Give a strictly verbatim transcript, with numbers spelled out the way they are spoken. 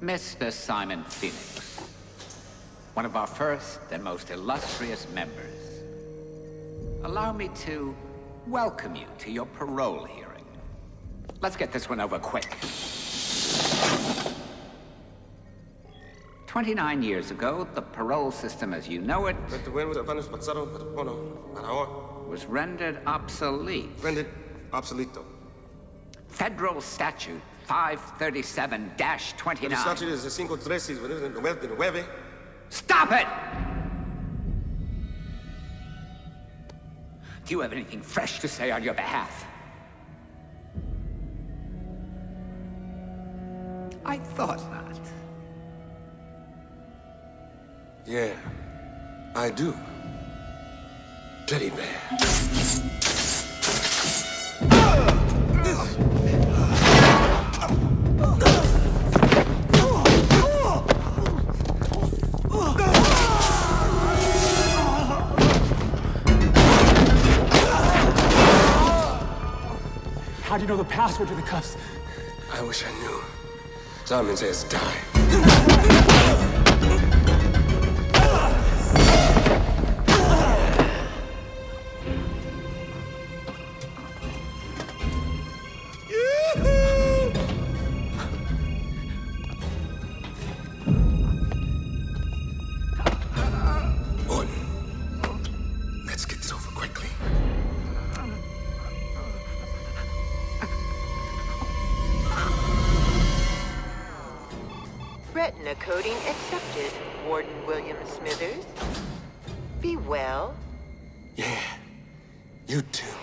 Mister Simon Phoenix, one of our first and most illustrious members. Allow me to welcome you to your parole hearing. Let's get this one over quick. Twenty-nine years ago, the parole system as you know it was rendered obsolete. Rendered obsoleto. Federal Statute five thirty-seven dash twenty-nine. Stop it! Do you have anything fresh to say on your behalf? I thought not. Yeah, I do. Teddy bear. How do you know the password to the cuffs? I wish I knew. Simon says die. Let's get this over quickly. Retina coding accepted, Warden William Smithers. Be well. Yeah, you too.